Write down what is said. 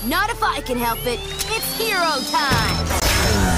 Not if I can help it. It's hero time!